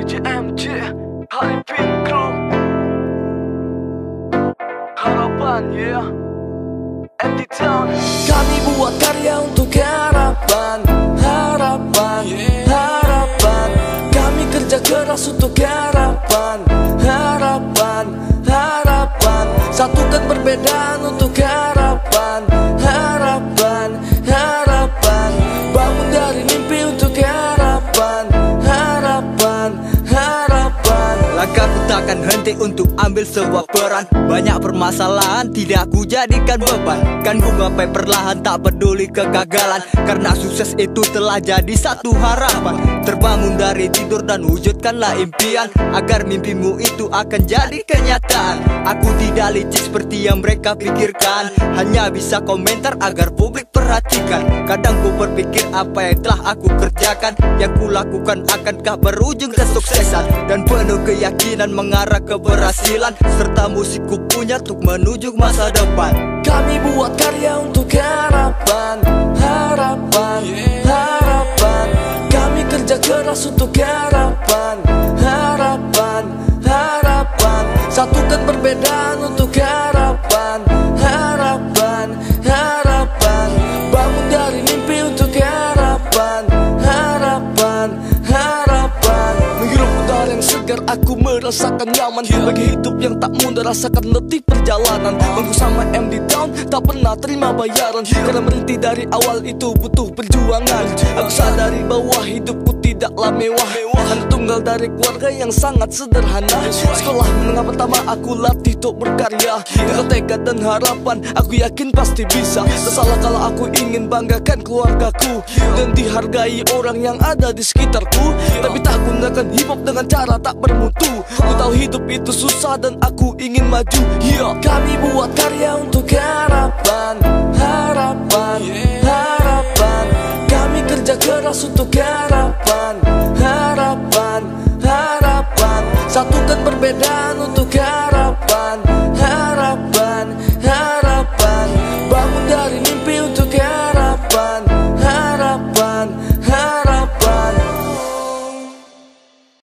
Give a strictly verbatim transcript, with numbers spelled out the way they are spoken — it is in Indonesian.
D J M J, Haripin Crew, harapan ya, yeah. M D Town. Kami buat karya untuk harapan, harapan, harapan. Kami kerja keras untuk harapan, harapan, harapan. Satukan perbedaan untuk harapan, harapan, harapan. Bangun dari mimpi untuk harapan, harapan, harapan. Langkahku takkan henti untuk ambil sebuah peran. Banyak permasalahan tidak ku jadikan beban. Kan ku gapai perlahan tak peduli kegagalan. Karena sukses itu telah jadi satu harapan. Terbangun dari tidur dan wujudkanlah impian, agar mimpimu itu akan jadi kenyataan. Aku tidak licik seperti yang mereka pikirkan, hanya bisa komentar agar publik perhatikan. Kadang ku berpikir apa yang telah aku kerjakan, yang ku lakukan akankah berujung kesuksesan. Dan penuh keyakinan mengarah keberhasilan, serta musikku punya untuk menuju masa depan. Kami buat karya untuk harapan, harapan, harapan. Kami kerja keras untuk harapan, harapan, harapan. Satukan perbedaan untuk harapan, harapan, harapan. Bangun dari mimpi untuk harapan, harapan, harapan. Menghirup udara yang segar, aku merasakan nyaman. Bagi hidup yang tak mudah, rasakan letih perjalanan. Bangku sama M D Town, tak pernah terima bayaran. Karena berhenti dari awal itu butuh perjuangan. Aku sadari bahwa hidupku tidaklah mewah, hanya tunggal dari keluarga yang sangat sederhana. Sekolah menengah pertama aku latih untuk berkarya. Dengan tekad dan harapan, aku yakin pasti bisa. Tak salah kalau aku ingin banggakan keluargaku dan dihargai orang yang ada di sekitarku. Tapi tak gunakan hip hop dengan cara tak bermutu. Ku tahu hidup itu susah dan aku ingin maju. Yeah. Kami buat karya untuk harapan, harapan, harapan. Kami kerja keras untuk harapan, harapan, harapan. Satukan perbedaan